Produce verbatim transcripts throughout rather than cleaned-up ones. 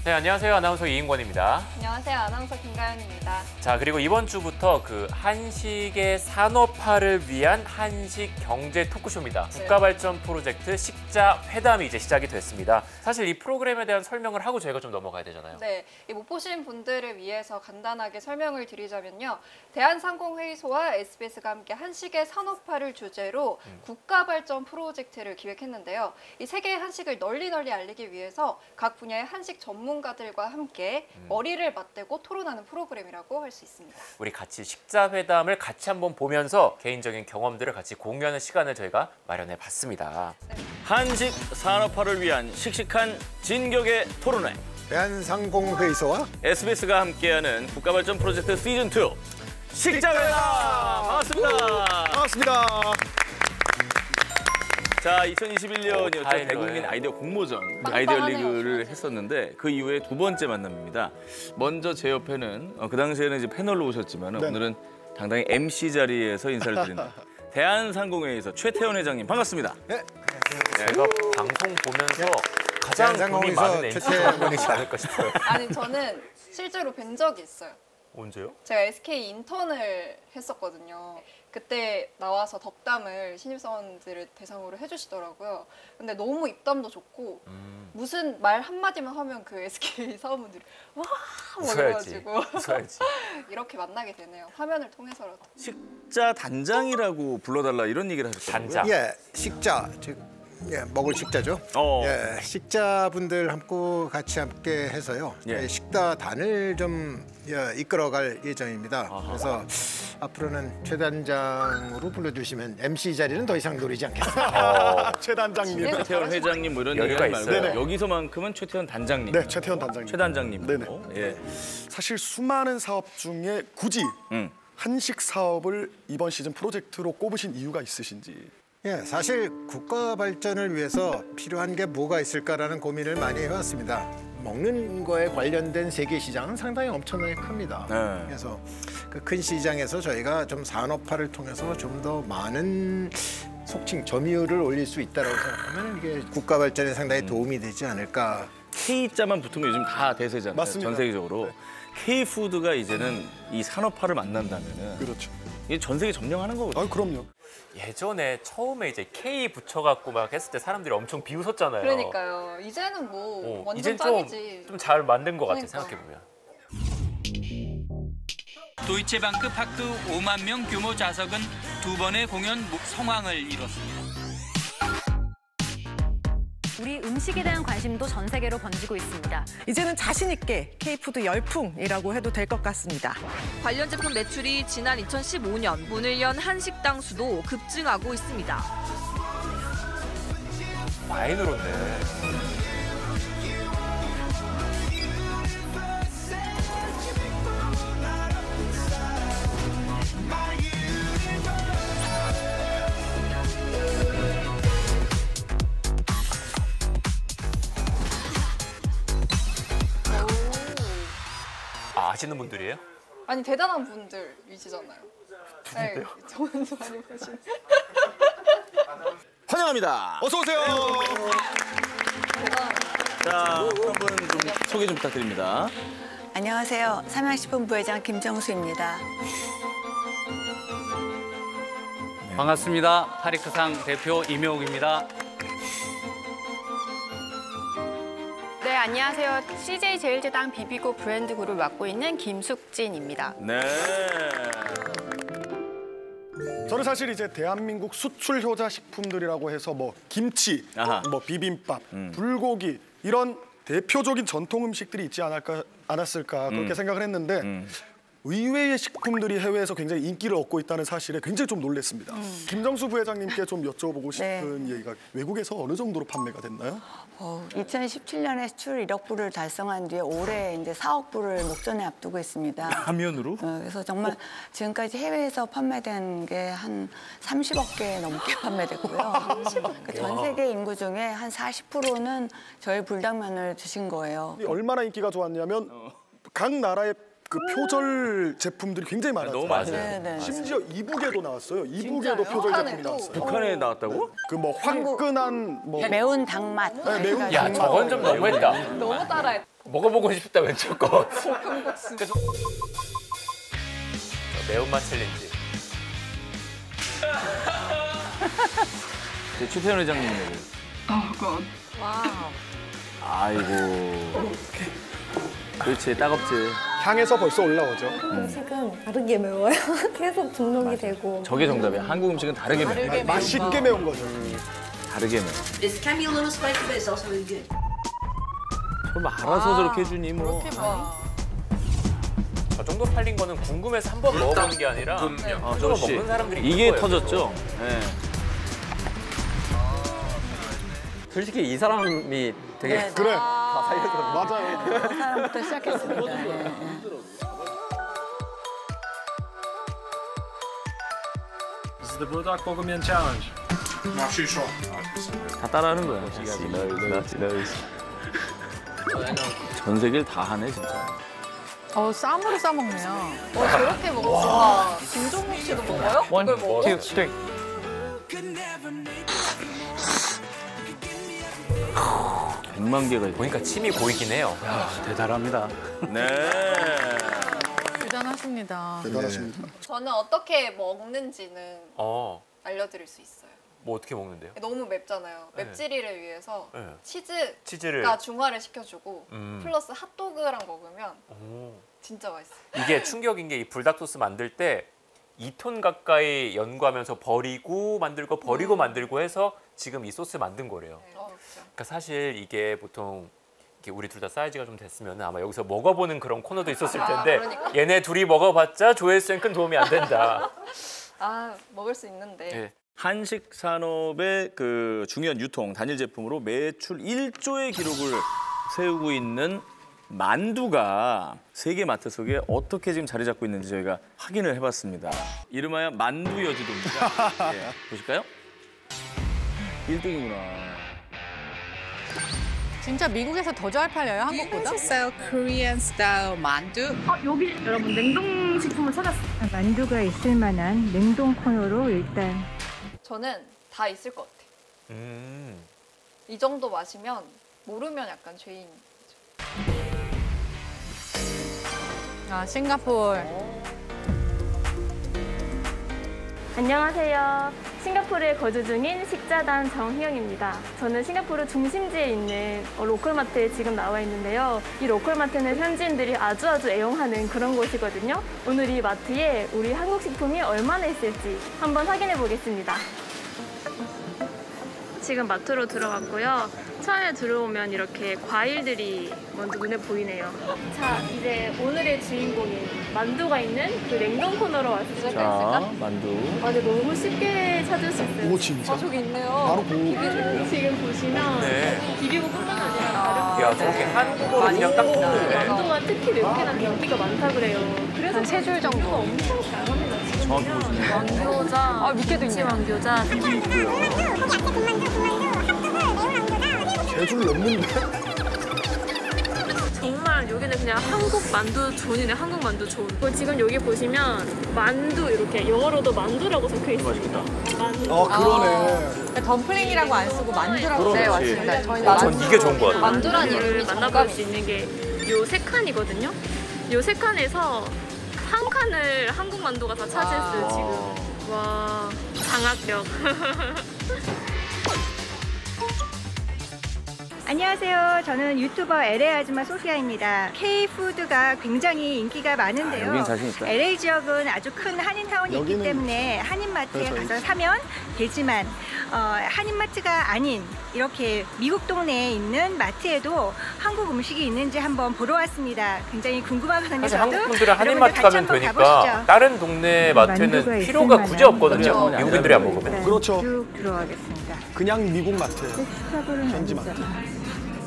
네, 안녕하세요. 아나운서 이인권입니다. 안녕하세요. 아나운서 김가연입니다. 자, 그리고 이번 주부터 그 한식의 산업화를 위한 한식 경제 토크쇼입니다. 네. 국가발전 프로젝트 식자 회담이 이제 시작이 됐습니다. 사실 이 프로그램에 대한 설명을 하고 저희가 좀 넘어가야 되잖아요. 네, 못 보신 분들을 위해서 간단하게 설명을 드리자면요. 대한상공회의소와 에스비에스가 함께 한식의 산업화를 주제로 음. 국가발전 프로젝트를 기획했는데요. 이 세계의 한식을 널리 널리 알리기 위해서 각 분야의 한식 전문가들과 함께 음. 머리를 맞대고 토론하는 프로그램이라고 할 수 있습니다. 우리 같이 식자 회담을 같이 한번 보면서 개인적인 경험들을 같이 공유하는 시간을 저희가 마련해 봤습니다. 네. 한식 산업화를 위한 식식한 진격의 토론회. 대한상공회의소와 에스비에스가 함께하는 국가발전 프로젝트 시즌 투 식자 회담! 반갑습니다. 반갑습니다. 자, 이천이십일 년이었죠. 오, 대국민 아이디어 공모전 빵빵하네요, 아이디어 리그를 진짜. 했었는데 그 이후에 두 번째 만남입니다. 먼저 제 옆에는 어, 그 당시에는 이제 패널로 오셨지만 네. 오늘은 당당히 엠씨 자리에서 인사를 드립니다. 대한상공회의소 최태원 회장님 반갑습니다. 네. 제가 방송 보면서 가장 돈이 많은 엠씨가 분이지 않을까 싶어요. 아니, 저는 실제로 뵌 적이 있어요. 언제요? 제가 에스케이 인턴을 했었거든요. 그때 나와서 덕담을 신입사원들을 대상으로 해주시더라고요. 근데 너무 입담도 좋고 음. 무슨 말 한마디만 하면 그 에스케이 사원분들이 와! 뭐 이래가지고 웃어야지. 이렇게 만나게 되네요. 화면을 통해서라도. 식자 단장이라고 불러달라 이런 얘기를 하셨더라고요. 단장. 예, 식자, 즉 예, 먹을 식자죠. 어. 예, 식자분들 함께 같이 함께 해서요. 예. 예, 식다단을 좀 예, 이끌어갈 예정입니다. 아하. 그래서 앞으로는 최 단장으로 불러주시면 엠씨 자리는 더 이상 노리지 않겠습니다. 어... 최 단장님. 최태원 회장님 뭐 이런 얘기 여유가 하지 말고 있어요. 여기서만큼은 최태원 단장님. 네, 최태원 단장님. 최 단장님. 네네. 예. 사실 수많은 사업 중에 굳이 음. 한식 사업을 이번 시즌 프로젝트로 꼽으신 이유가 있으신지. 예, 사실 국가 발전을 위해서 필요한 게 뭐가 있을까라는 고민을 많이 해왔습니다. 먹는 거에 관련된 세계 시장은 상당히 엄청나게 큽니다. 네. 그래서 그 큰 시장에서 저희가 좀 산업화를 통해서 좀 더 많은 속칭 점유율을 올릴 수 있다고 생각하면 이게 국가 발전에 상당히 도움이 되지 않을까. K자만 붙으면 요즘 다 대세잖아요. 맞습니다. 전 세계적으로. 네. K푸드가 이제는 이 산업화를 만난다면은 그렇죠. 이게 전 세계 점령하는 거거든요. 아, 그럼요. 예전에 처음에 이제 K 붙여갖고 막 했을 때 사람들이 엄청 비웃었잖아요. 그러니까요. 이제는 뭐 어, 완전 이젠 짱이지. 좀 잘 만든 것 같아, 그러니까. 생각해보면. 도이체방크 파크 오만 명 규모 좌석은 두 번의 공연 성황을 이뤘습니다. 우리 음식에 대한 관심도 전 세계로 번지고 있습니다. 이제는 자신 있게 K푸드 열풍이라고 해도 될 것 같습니다. 관련 제품 매출이 지난 이천십오 년 문을 연 한식당 수도 급증하고 있습니다. 많이 늘었네. 아, 아시는 분들이에요? 아니, 대단한 분들이시잖아요. 네, 저는 많이 보시는. 환영합니다. 어서 오세요. 대단합니다. 자, 한분 좀 소개 좀 부탁드립니다. 안녕하세요. 삼양식품 부회장 김정수입니다. 반갑습니다. 하리크상 대표 이명욱입니다. 네, 안녕하세요. 씨제이 제일제당 비비고 브랜드 그룹을 맡고 있는 김숙진입니다. 네. 저는 사실 이제 대한민국 수출 효자 식품들이라고 해서 뭐 김치, 아하. 뭐 비빔밥, 음. 불고기 이런 대표적인 전통 음식들이 있지 않을까, 않았을까 그렇게 음. 생각을 했는데 음. 의외의 식품들이 해외에서 굉장히 인기를 얻고 있다는 사실에 굉장히 좀 놀랐습니다. 음. 김정수 부회장님께 좀 여쭤보고 네. 싶은 얘기가 외국에서 어느 정도로 판매가 됐나요? 어, 이천십칠 년에 수출 일억 불을 달성한 뒤에 올해 이제 사억 불을 목전에 앞두고 있습니다. 라면으로? 어, 그래서 정말 지금까지 해외에서 판매된 게 한 삼십억 개 넘게 판매됐고요. 그러니까 전 세계 인구 중에 한 사십 퍼센트는 저희 불닭면을 드신 거예요. 얼마나 인기가 좋았냐면 각 나라의 그 표절 제품들이 굉장히 많았어요. 너무 많아요. 네, 네. 심지어 이북에도 나왔어요. 이북에도 진짜요? 표절 제품이 북한에도? 나왔어요. 북한에 나왔다고? 그 뭐 화끈한 뭐 매운 닭맛. 네, 매운 야, 저건 좀 너무했다. 너무 따라했다. 먹어보고 싶다 왼쪽 거. 그래서 매운맛 챌린지. 제 최태원 회장님 얘기. 와우. 아이고. 그렇지, 따갑지. 향에서 벌써 올라오죠. 음식은 다르게 매워요. 계속 등록이 되고. 저게 정답이야. 한국 음식은 다르게 매워. 다르게 맛있게 매운 거죠. 다르게 매워. It can be a little spicy, but it's also really good. 그럼 알아서 저렇게 해주니 뭐. 저 정도 팔린 거는 궁금해서 한 번 먹어보는 게 아니라 아, 그거 저씨. 먹는 사람들이 이게 있는 거예요, 터졌죠? 네. 솔직히 이 사람이 되게 네, 그래. 다 살려서 맞아요. 그 사람부터 시작했습니다. 예, 예. This is the Bulldog Bogomien Challenge. 다 따라하는 거야. 전 세계를 다 하네, 진짜. 어, 쌈으로 싸먹네요. 어, 저렇게 먹었어. 김종국 씨도 먹어요? 원, 이걸 먹어? 투, 쓰리. 백만 개가 있고. 보니까 침이 고이긴 해요. 대단합니다. 네. 대단하십니다. 대단하십니다. 저는 어떻게 먹는지는 어, 알려드릴 수 있어요. 뭐 어떻게 먹는데요? 너무 맵잖아요. 네. 맵찔이를 위해서 네. 치즈가 치즈를. 중화를 시켜주고 음. 플러스 핫도그랑 먹으면 오. 진짜 맛있어요. 이게 충격인 게 이 불닭 소스 만들 때 이 톤 가까이 연구하면서 버리고 만들고 버리고 음. 만들고 해서 지금 이 소스 만든 거래요. 네, 어렵죠. 그러니까 사실 이게 보통 이렇게 우리 둘 다 사이즈가 좀 됐으면 아마 여기서 먹어보는 그런 코너도 있었을 아, 텐데 그러니까. 얘네 둘이 먹어봤자 조회수엔 큰 도움이 안 된다. 아, 먹을 수 있는데. 네. 한식 산업의 그 중요한 유통 단일 제품으로 매출 일 조의 기록을 세우고 있는 만두가 세계 마트 속에 어떻게 지금 자리 잡고 있는지 저희가 확인을 해봤습니다. 이름하여 만두 여주도입니다. 예, 보실까요? 일 등이구나. 진짜 미국에서 더 잘 팔려요, 한국보다? 맛있어요. 코리안 스타일 만두. 어, 여기 여러분 냉동식품을 찾았어요. 만두가 있을 만한 냉동 코너로 일단. 저는 다 있을 것 같아요. 음. 이 정도 마시면 모르면 약간 죄인. 아, 싱가포르. 안녕하세요. 싱가포르에 거주 중인 식자단 정희영입니다. 저는 싱가포르 중심지에 있는 로컬마트에 지금 나와 있는데요. 이 로컬마트는 현지인들이 아주 아주 애용하는 그런 곳이거든요. 오늘 이 마트에 우리 한국 식품이 얼마나 있을지 한번 확인해 보겠습니다. 지금 마트로 들어갔고요. 처음에 들어오면 이렇게 과일들이 먼저 눈에 보이네요. 자, 이제 오늘의 주인공인 만두가 있는 그 냉동 코너로 왔을까? 자, 만두. 아, 근데 너무 쉽게 찾을 수 있어요. 오, 진짜? 아, 저기 있네요. 바로 보고. 비비고 지금 보시면 네. 비비고뿐만 아니라 다른 야, 저렇게 한국어로 그냥 딱 보네. 만두가 특히 맵게나 인기가 많다 그래요. 그래서 한 세 줄 정도. 메뉴가 엄청 다양합니다. 지금 정확히 보시네요. 왕교자, 아, 밑에도 김치 있네. 왕교자, 제줄 넘는데? 정말 여기는 그냥 한국 만두 존이네, 한국 만두 존. 그리고 지금 여기 보시면 만두 이렇게 영어로도 만두라고 적혀 있습니다. 만두. 어, 그러네. 그러니까 덤플링이라고 안 쓰고 만두라고. 그렇지. 네, 맞습니다. 저희는 아, 전 이게 좋은 것 같아요. 만두란 만두를 이름이 만나볼 정감이 수 있는 게 요 세 칸이거든요. 요 세 칸에서 한 칸을 한국 만두가 다 차지했어요, 지금. 와, 장악력. 안녕하세요. 저는 유튜버 엘에이 아줌마 소피아입니다. K푸드가 굉장히 인기가 많은데요. 아, 여긴 자신 있다. 엘에이 지역은 아주 큰 한인타운이 있기 여기는- 때문에 한인마트에 그래서 가서 사면 되지만 어, 한인마트가 아닌 이렇게 미국 동네에 있는 마트에도 한국 음식이 있는지 한번 보러 왔습니다. 굉장히 궁금하거든요. 사실 저도. 한국 분들은 한인 여러분들 마트 같이 가면 한번 되니까 가보시죠. 다른 동네 마트에는 만두가 있을 필요가 만한 굳이 없거든요. 그렇죠. 미국인들이 안 먹으면. 일단 그렇죠. 쭉 들어가겠습니다. 그냥 미국 마트예요. 스타브를 현지 만들자. 마트.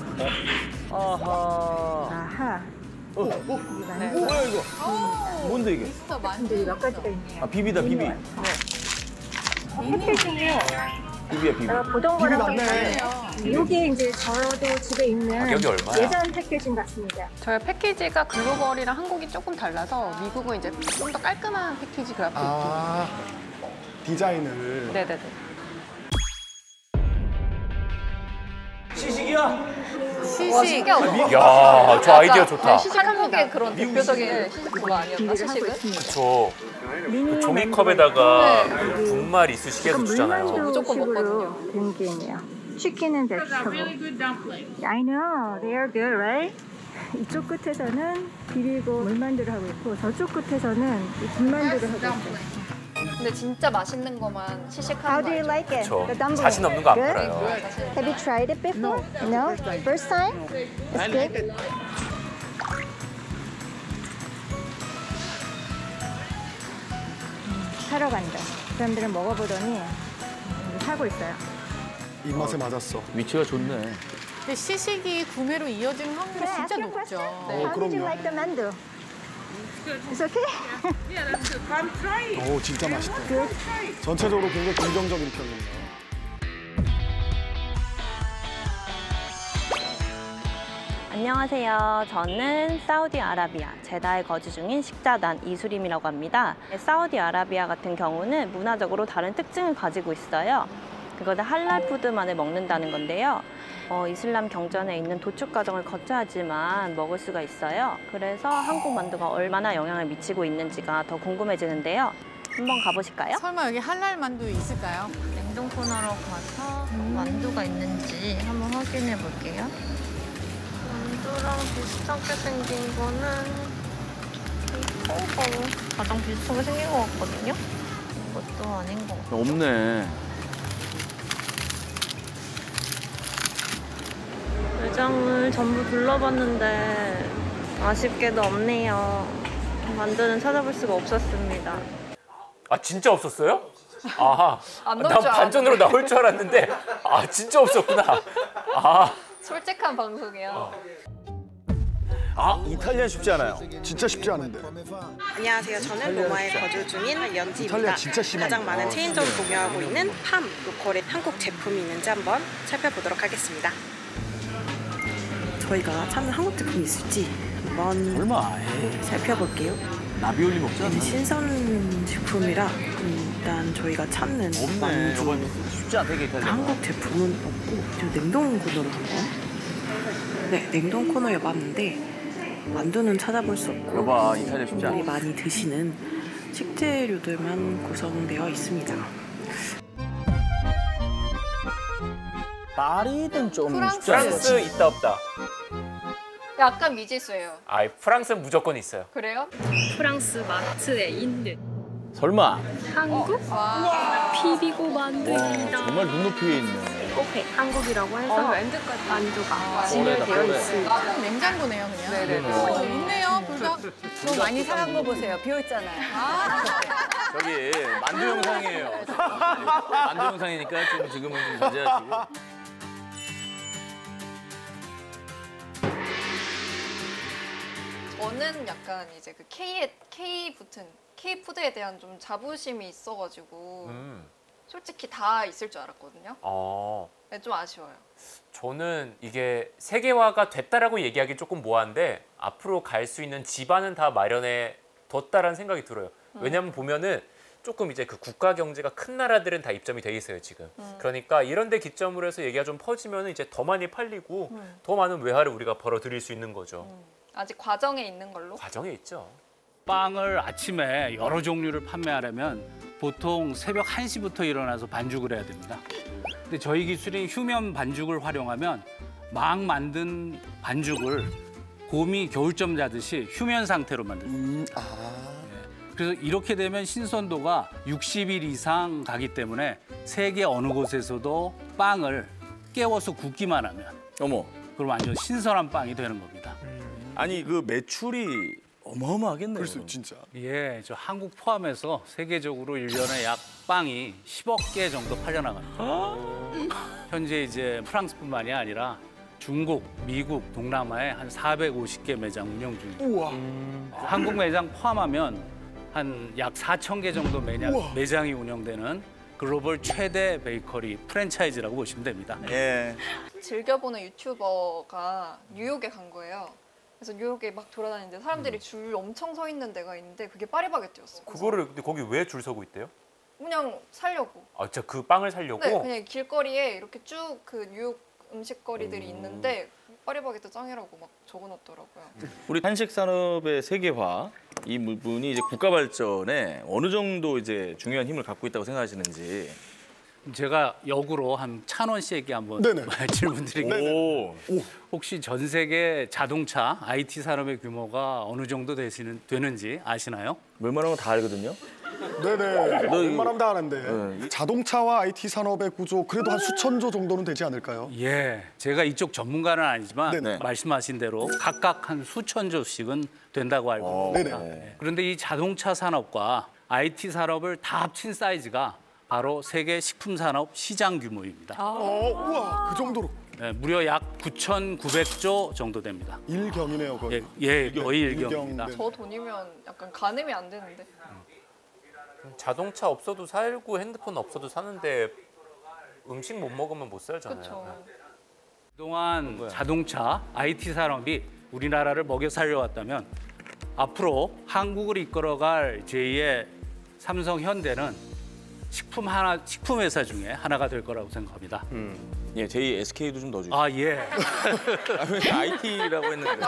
아하. 아하. 어, 어? 뭐야 이거? 뭔데 이게? 진짜 만두. 분들이 몇 가지가 있네요. 아, 비비다, 비비. 패키징에 비비야, 비비. 보던 비비 거랑 맞네. 이게 이제 저도 집에 있는 가격이 얼마야? 예전 패키징 같습니다. 저희 패키지가 글로벌이랑 한국이 조금 달라서 미국은 이제 좀 더 깔끔한 패키지 그래픽. 아, 디자인을. 네네네. 시식이 시식이야. 와, 신기하다. 야, 저 아이디어 좋다. 한국의 그런 대표적인 그거 아니었나, 시식은? 그렇죠. 그 종이컵에다가 그 분말 이쑤시개도 주잖아요. 저 무조건 먹거든요. 된 게임이에요. 치킨은 vegetable. I know, they are good, right? 이쪽 끝에서는 비비고 물만두를 하고 있고 저쪽 끝에서는 이 군만두를 하고 있어요. 근데 진짜 맛있는 것만 시식하는 How 거 do you 알죠? like it? 그쵸. The dumpling. 자신 없는 거 안 Good? 팔아요. Have you tried it before? No. First time? It's good. 사러 간다. 사람들은 먹어보더니 사고 있어요. 입맛에 맞았어. 위치가 좋네. 근데 시식이 구매로 이어지는 확률이 진짜 높죠. 어, How did you 그럼요. like the mandu? It's okay? 오, 진짜 맛있다. 전체적으로 굉장히 긍정적인 평이네요. 안녕하세요. 저는 사우디아라비아 제다에 거주 중인 식자단 이수림이라고 합니다. 사우디아라비아 같은 경우는 문화적으로 다른 특징을 가지고 있어요. 그것은 할랄 푸드만을 먹는다는 건데요. 어, 이슬람 경전에 있는 도축 과정을 거쳐야지만 먹을 수가 있어요. 그래서 한국 만두가 얼마나 영향을 미치고 있는지가 더 궁금해지는데요. 한번 가보실까요? 설마 여기 할랄 만두 있을까요? 냉동 코너로 가서 만두가 있는지 한번 확인해 볼게요. 만두랑 비슷하게 생긴 거는 이거가 가장 비슷하게 생긴 것 같거든요. 이것도 아닌 것 같아요. 없네. 매장을 전부 둘러봤는데 아쉽게도 없네요. 만두는 찾아볼 수가 없었습니다. 아, 진짜 없었어요? 아, 안 난 나올 줄 반전으로 알았는데. 나올 줄 알았는데, 아, 진짜 없었구나. 아, 솔직한 방송이야. 어. 아, 이탈리아 쉽지 않아요. 진짜 쉽지 않은데. 안녕하세요. 저는 로마에 거주 중인 연지입니다. 이탈리아 진짜 심하네. 가장 많은 아, 체인점을 진짜. 보유하고 있는 팜 로컬에 한국 제품이 있는지 한번 살펴보도록 하겠습니다. 저희가 찾는 한국 제품이 있을지 한번 얼마? 살펴볼게요. 나비올리 먹자. 신선 제품이라 음, 일단 저희가 찾는 없네. 만두 이건 쉽지 않게 이탈리아. 한국 제품은 없고 저 냉동 코너로 한번. 네, 냉동 코너에 왔는데 만두는 찾아볼 수 없고 여봐, 이탈리아 쉽지 않아. 분들이 많이 드시는 식재료들만 구성되어 있습니다. 파리는 좀 프랑스. 쉽지 않아요. 프랑스 있다 없다. 약간 미지수예요. 아, 프랑스는 무조건 있어요. 그래요? 프랑스 마트에 있는 설마. 한국 비비고 만두입니다. 정말 눈높이에 있네. 오케이, 한국이라고 해서 어, 엔드까지. 만두가 아, 진열되어 그래. 있습니다. 아, 냉장고네요, 그냥. 네네네. 어, 있네요, 불닭. 또 많이 사간 거 보세요. 비어있잖아요. 저기 만두 영상이에요. 만두 영상이니까 좀 지금은 좀 자제하시고. 저는 약간 이제 그 K에 K 붙은 K 푸드에 대한 좀 자부심이 있어가지고 음. 솔직히 다 있을 줄 알았거든요. 어, 네, 좀 아쉬워요. 저는 이게 세계화가 됐다라고 얘기하기 조금 뭐한데 앞으로 갈 수 있는 지반은 다 마련해 뒀다라는 생각이 들어요. 왜냐하면 보면은 조금 이제 그 국가 경제가 큰 나라들은 다 입점이 돼 있어요 지금. 음. 그러니까 이런 데 기점으로 해서 얘기가 좀 퍼지면 이제 더 많이 팔리고 음. 더 많은 외화를 우리가 벌어들일 수 있는 거죠. 아직 과정에 있는 걸로. 과정에 있죠. 빵을 아침에 여러 종류를 판매하려면 보통 새벽 한 시부터 일어나서 반죽을 해야 됩니다. 근데 저희 기술인 휴면 반죽을 활용하면 막 만든 반죽을 곰이 겨울잠 자듯이 휴면 상태로 만듭니다. 그래서 이렇게 되면 신선도가 육십 일 이상 가기 때문에 세계 어느 곳에서도 빵을 깨워서 굽기만 하면 어머. 그럼 완전 신선한 빵이 되는 겁니다. 아니 그 매출이 어마어마하겠네요. 그래서 진짜. 예, 저 한국 포함해서 세계적으로 일 년에 약 빵이 십억 개 정도 팔려나갑니다. 현재 이제 프랑스뿐만이 아니라 중국, 미국, 동남아에 한 사백오십 개 매장 운영 중입니다. 우와. 한국 매장 포함하면 한 약 사천 개 정도 매장, 우와. 매장이 운영되는 글로벌 최대 베이커리 프랜차이즈라고 보시면 됩니다. 예. 즐겨보는 유튜버가 뉴욕에 간 거예요. 그래서 뉴욕에 막 돌아다니는데 사람들이 줄 엄청 서 있는 데가 있는데 그게 파리바게뜨였어요. 그거를 근데 거기 왜 줄 서고 있대요? 그냥 살려고. 아, 진짜 그 빵을 살려고? 네, 그냥 길거리에 이렇게 쭉 그 뉴욕 음식거리들이 음. 있는데 파리바게뜨 짱이라고 막 적어놨더라고요. 우리 한식 산업의 세계화 이 부분이 이제 국가 발전에 어느 정도 이제 중요한 힘을 갖고 있다고 생각하시는지. 제가 역으로 한 찬원 씨에게 한번 질문드리겠습니다. 혹시 전 세계 자동차 아이티 산업의 규모가 어느 정도 되시는 되는지 아시나요? 웬만한 건 다 알거든요. 네네. 웬만하면 다 아는데 자동차와 아이티 산업의 구조 그래도 한 수천조 정도는 되지 않을까요? 예, 제가 이쪽 전문가는 아니지만 네네. 말씀하신 대로 각각 한 수천 조씩은 된다고 알고 있습니다. 네. 그런데 이 자동차 산업과 아이티 산업을 다 합친 사이즈가 바로 세계 식품 산업 시장 규모입니다. 어, 우와, 그 정도로. 네, 무려 약 구천구백 조 정도 됩니다. 일경이네요, 거의. 예, 예 거의 일경입니다. 저 돈이면 약간 가늠이 안 되는데. 자동차 없어도 살고 핸드폰 없어도 사는데 음식 못 먹으면 못 살잖아요. 그쵸. 그동안 자동차, 아이티 산업이 우리나라를 먹여 살려왔다면 앞으로 한국을 이끌어갈 제이의 삼성, 현대는 식품 하나, 식품 회사 중에 하나가 될 거라고 생각합니다. 음. 예, 제이 에스케이도 좀 넣어주세요. 아 예. 아이티라고 했는데.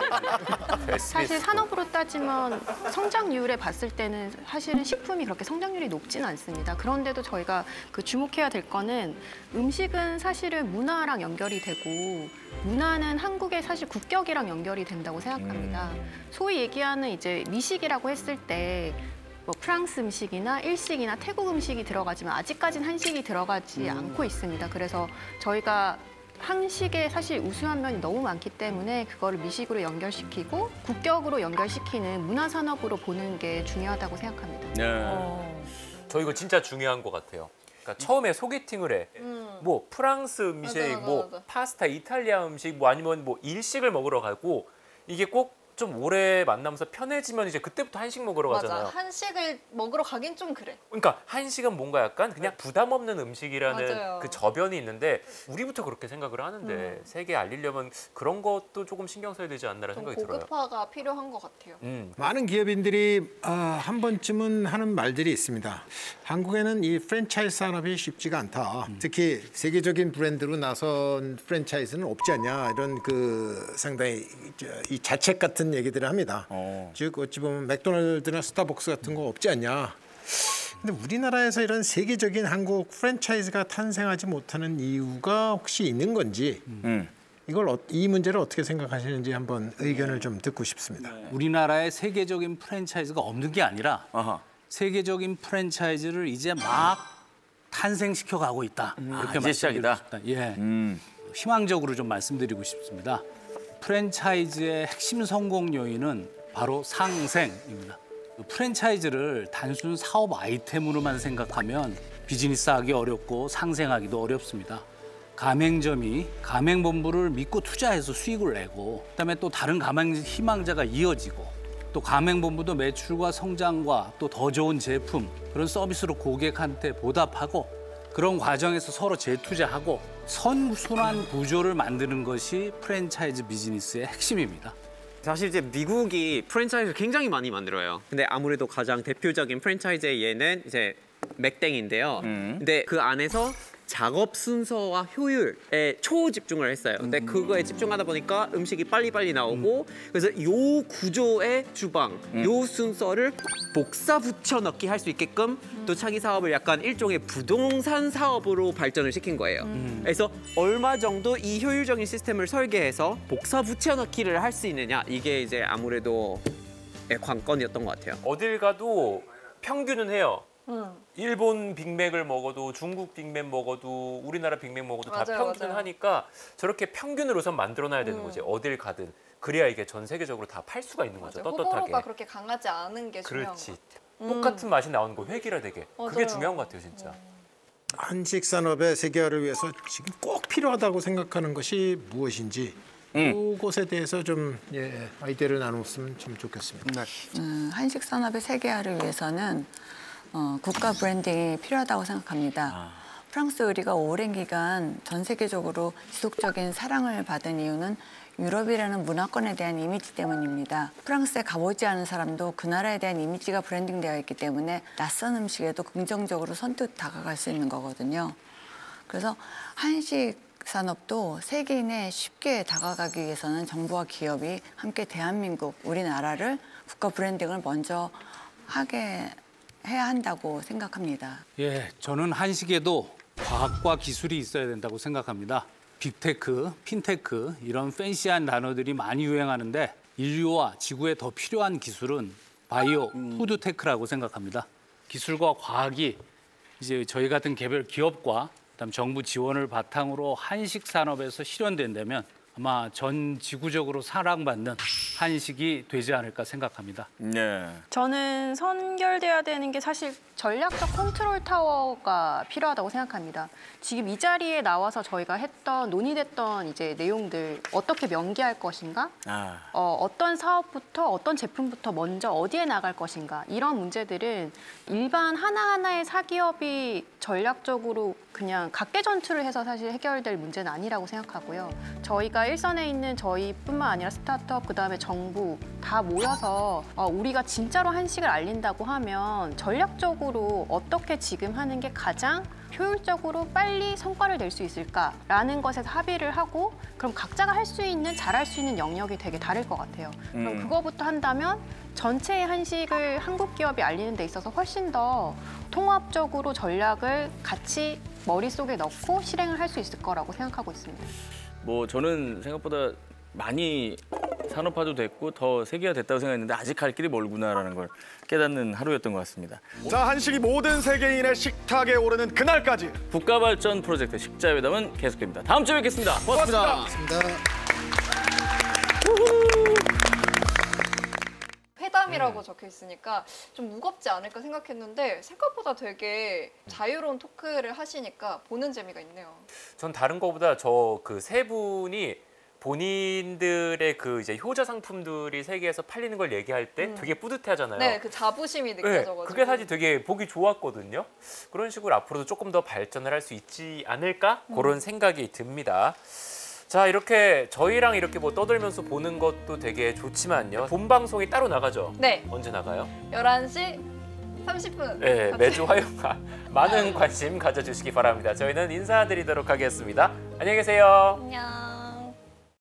사실 산업으로 따지면 성장률에 봤을 때는 사실은 식품이 그렇게 성장률이 높지는 않습니다. 그런데도 저희가 그 주목해야 될 거는 음식은 사실은 문화랑 연결이 되고 문화는 한국의 사실 국격이랑 연결이 된다고 생각합니다. 소위 얘기하는 이제 미식이라고 했을 때 뭐 프랑스 음식이나 일식이나 태국 음식이 들어가지만 아직까지는 한식이 들어가지 음. 않고 있습니다. 그래서 저희가 한식에 사실 우수한 면이 너무 많기 때문에 그거를 미식으로 연결시키고 국격으로 연결시키는 문화산업으로 보는 게 중요하다고 생각합니다. 네. 저 이거 진짜 중요한 것 같아요. 그러니까 처음에 소개팅을 해. 음. 뭐 프랑스 음식, 맞아, 맞아, 뭐 맞아. 파스타, 이탈리아 음식, 뭐 아니면 뭐 일식을 먹으러 가고 이게 꼭 좀 오래 만나면서 편해지면 이제 그때부터 한식 먹으러 가잖아요. 맞아. 한식을 먹으러 가긴 좀 그래. 그러니까 한식은 뭔가 약간 그냥 부담 없는 음식이라는 맞아요. 그 저변이 있는데 우리부터 그렇게 생각을 하는데 음. 세계에 알리려면 그런 것도 조금 신경 써야 되지 않나라는 좀 생각이 들어요. 고급화가 필요한 것 같아요. 음. 많은 기업인들이 아, 한 번쯤은 하는 말들이 있습니다. 한국에는 이 프랜차이즈 산업이 쉽지가 않다. 특히 세계적인 브랜드로 나선 프랜차이즈는 없지 않냐 이런 그 상당히 이 자책 같은 얘기들을 합니다. 어. 즉 어찌 보면 맥도날드나 스타벅스 같은 거 없지 않냐. 근데 우리나라에서 이런 세계적인 한국 프랜차이즈가 탄생하지 못하는 이유가 혹시 있는 건지 음. 이걸 어, 이 문제를 어떻게 생각하시는지 한번 의견을 좀 듣고 싶습니다. 우리나라에 세계적인 프랜차이즈가 없는 게 아니라 아하. 세계적인 프랜차이즈를 이제 막 탄생시켜 가고 있다. 음. 이렇게 아, 이제 시작이다? 말씀드리고 싶다. 예. 음. 희망적으로 좀 말씀드리고 싶습니다. 프랜차이즈의 핵심 성공 요인은 바로 상생입니다. 그 프랜차이즈를 단순 사업 아이템으로만 생각하면 비즈니스하기 어렵고 상생하기도 어렵습니다. 가맹점이 가맹본부를 믿고 투자해서 수익을 내고 그다음에 또 다른 가맹 희망자가 이어지고 또 가맹본부도 매출과 성장과 또 더 좋은 제품 그런 서비스로 고객한테 보답하고 그런 과정에서 서로 재투자하고 선순환 구조를 만드는 것이 프랜차이즈 비즈니스의 핵심입니다. 사실 이제 미국이 프랜차이즈를 굉장히 많이 만들어요. 근데 아무래도 가장 대표적인 프랜차이즈의 예는 이제 맥땡인데요. 음. 근데 그 안에서 작업 순서와 효율에 초집중을 했어요. 근데 그거에 집중하다 보니까 음식이 빨리빨리 나오고 그래서 요 구조의 주방, 요 순서를 복사 붙여 넣기 할 수 있게끔 또 차기 사업을 약간 일종의 부동산 사업으로 발전을 시킨 거예요. 그래서 얼마 정도 이 효율적인 시스템을 설계해서 복사 붙여 넣기를 할 수 있느냐 이게 이제 아무래도 관건이었던 것 같아요. 어딜 가도 평균은 해요. 응. 일본 빅맥을 먹어도 중국 빅맥 먹어도 우리나라 빅맥 먹어도 다 맞아요, 평균을 맞아요. 하니까 저렇게 평균을 우선 만들어놔야 되는 음. 거지. 어딜 가든. 그래야 이게 전 세계적으로 다 팔 수가 있는 거죠. 맞아요. 떳떳하게. 호불호가 그렇게 강하지 않은 게 중요한 그렇지. 것 같아요. 똑같은 맛이 나오는 거 획일화되게. 그게 맞아요. 중요한 것 같아요, 진짜. 한식 산업의 세계화를 위해서 지금 꼭 필요하다고 생각하는 것이 무엇인지 그것에 대해서 좀 예, 아이디어를 나눴으면 참 좋겠습니다. 음, 한식 산업의 세계화를 위해서는 어, 국가 브랜딩이 필요하다고 생각합니다. 아. 프랑스 요리가 오랜 기간 전 세계적으로 지속적인 사랑을 받은 이유는 유럽이라는 문화권에 대한 이미지 때문입니다. 프랑스에 가보지 않은 사람도 그 나라에 대한 이미지가 브랜딩되어 있기 때문에 낯선 음식에도 긍정적으로 선뜻 다가갈 수 있는 거거든요. 그래서 한식 산업도 세계인에 쉽게 다가가기 위해서는 정부와 기업이 함께 대한민국, 우리나라를 국가 브랜딩을 먼저 하게 해야 한다고 생각합니다. 예, 저는 한식에도 과학과 기술이 있어야 된다고 생각합니다. 빅테크, 핀테크 이런 팬시한 단어들이 많이 유행하는데 인류와 지구에 더 필요한 기술은 바이오, 푸드테크라고 생각합니다. 기술과 과학이 이제 저희 같은 개별 기업과 그다음 정부 지원을 바탕으로 한식 산업에서 실현된다면 아마 전 지구적으로 사랑받는 한식이 되지 않을까 생각합니다. 네. 저는 선결돼야 되는 게 사실 전략적 컨트롤 타워가 필요하다고 생각합니다. 지금 이 자리에 나와서 저희가 했던 논의됐던 이제 내용들 어떻게 명기할 것인가, 아. 어, 어떤 사업부터 어떤 제품부터 먼저 어디에 나갈 것인가 이런 문제들은 일반 하나하나의 사기업이 전략적으로 그냥 각계전투를 해서 사실 해결될 문제는 아니라고 생각하고요. 저희가 일선에 있는 저희뿐만 아니라 스타트업, 그다음에 정부 다 모여서 어, 우리가 진짜로 한식을 알린다고 하면 전략적으로 어떻게 지금 하는 게 가장 효율적으로 빨리 성과를 낼 수 있을까라는 것에서 합의를 하고 그럼 각자가 할 수 있는, 잘할 수 있는 영역이 되게 다를 것 같아요. 그럼 음. 그거부터 한다면 전체의 한식을 한국 기업이 알리는 데 있어서 훨씬 더 통합적으로 전략을 같이 머릿속에 넣고 실행을 할 수 있을 거라고 생각하고 있습니다. 뭐 저는 생각보다 많이 산업화도 됐고 더 세계화됐다고 생각했는데 아직 갈 길이 멀구나라는 걸 깨닫는 하루였던 것 같습니다. 자, 한식이 모든 세계인의 식탁에 오르는 그날까지 국가발전 프로젝트 식자회담은 계속됩니다. 다음 주에 뵙겠습니다. 고맙습니다. 고맙습니다. 회담이라고 적혀 있으니까 좀 무겁지 않을까 생각했는데 생각보다 되게 자유로운 토크를 하시니까 보는 재미가 있네요. 전 다른 거보다 저 그 세 분이 본인들의 그 이제 효자 상품들이 세계에서 팔리는 걸 얘기할 때 음. 되게 뿌듯해하잖아요. 네, 그 자부심이 네, 느껴져가지고. 그게 사실 되게 보기 좋았거든요. 그런 식으로 앞으로도 조금 더 발전을 할 수 있지 않을까? 음. 그런 생각이 듭니다. 자, 이렇게 저희랑 이렇게 뭐 떠들면서 보는 것도 되게 좋지만요. 본 방송이 따로 나가죠? 네. 언제 나가요? 열한 시 삼십 분. 네, 같이. 매주 화요일 많은 관심 가져주시기 바랍니다. 저희는 인사드리도록 하겠습니다. 안녕히 계세요. 안녕.